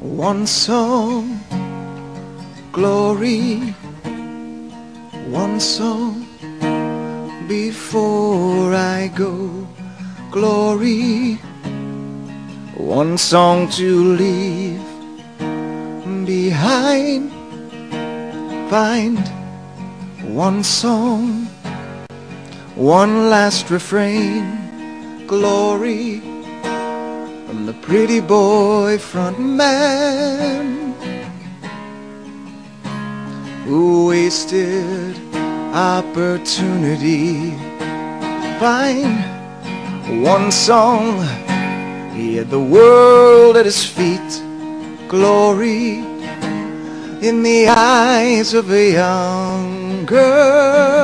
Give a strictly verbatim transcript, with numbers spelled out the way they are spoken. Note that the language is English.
One song, glory. One song before I go, glory. One song to leave behind. Find one song, one last refrain, glory, from the pretty boy front man who wasted opportunity. Find one song, he had the world at his feet, glory, in the eyes of a young girl.